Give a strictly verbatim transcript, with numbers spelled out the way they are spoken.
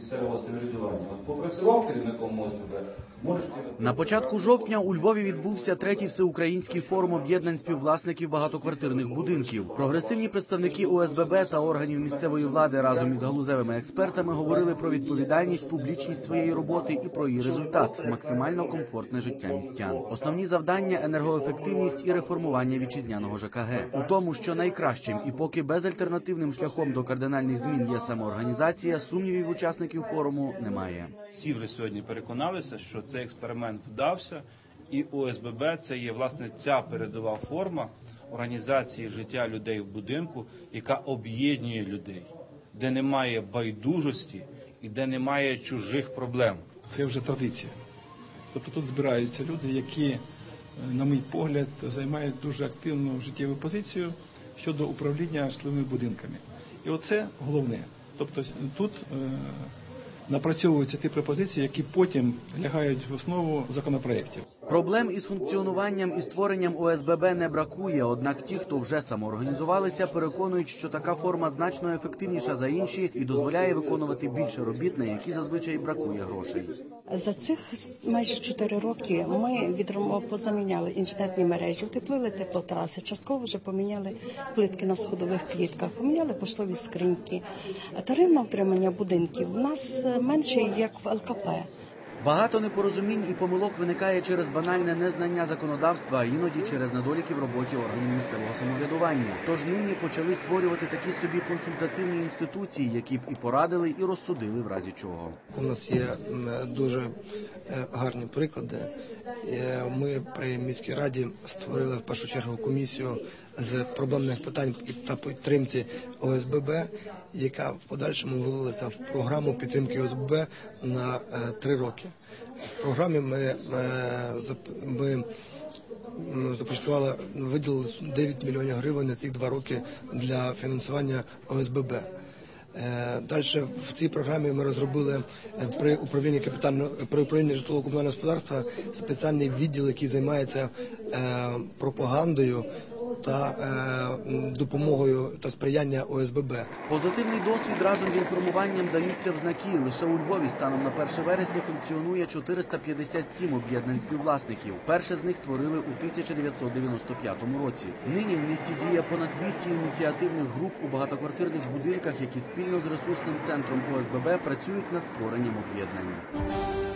місцевого самоврядування. От попрацював керівником О С Б Б, зможеш... На початку жовтня у Львові відбувся третій всеукраїнський форум об'єднань співвласників багатоквартирних будинків. Прогресивні представники О С Б Б та органів місцевої влади разом із галузевими експертами говорили про відповідальність, публічність своєї роботи і про її результат – максимально комфортне життя містян. Основні завдання – енергоефективність і реформування вітчизняного Ж К Г. У тому, що найкращим і поки безальтернативним шляхом до кардинальних змін є самоорганізація, сумнівів учасників форуму немає. Всі вже сьогодні переконалися, що цей експеримент вдався, і О С Б Б – це є, власне, ця передова форма організації життя людей в будинку, яка об'єднує людей, де немає байдужості і де немає чужих проблем. Це вже традиція. Тобто тут збираються люди, які, на мій погляд, займають дуже активну життєву позицію щодо управління житловими будинками. І оце головне. Тобто тут е, напрацьовуються ті пропозиції, які потім лягають в основу законопроєктів. Проблем із функціонуванням і створенням О С Б Б не бракує, однак ті, хто вже самоорганізувалися, переконують, що така форма значно ефективніша за інші і дозволяє виконувати більше робіт, на які зазвичай бракує грошей. За цих майже чотири роки ми відром... позаміняли інженерні мережі, утеплили теплотраси, частково вже поміняли плитки на сходових клітках, поміняли поштові скриньки. Тариф на утримання будинків у нас менше, як в Л К П. Багато непорозумінь і помилок виникає через банальне незнання законодавства, а іноді через недоліки в роботі органів місцевого самоврядування. Тож нині почали створювати такі собі консультативні інституції, які б і порадили, і розсудили в разі чого. У нас є дуже гарні приклади. Ми при міській раді створили в першу чергу комісію з проблемних питань та підтримці О С Б Б, яка в подальшому вилилася в програму підтримки О С Б Б на три роки. В програмі ми, ми започаткували, виділили дев'ять мільйонів гривень на ці два роки для фінансування О С Б Б. Далі в цій програмі ми розробили при управлінні капітального при управлінні житлово-комунального господарства спеціальний відділ, який займається пропагандою та е, допомогою та сприяння О С Б Б. Позитивний досвід разом з інформуванням даються в знаки. Лише у Львові станом на перше вересня функціонує чотириста п'ятдесят сім об'єднань співвласників. Перше з них створили у тисяча дев'ятсот дев'яносто п'ятому році. Нині в місті діє понад двісті ініціативних груп у багатоквартирних будинках, які спільно з ресурсним центром О С Б Б працюють над створенням об'єднань.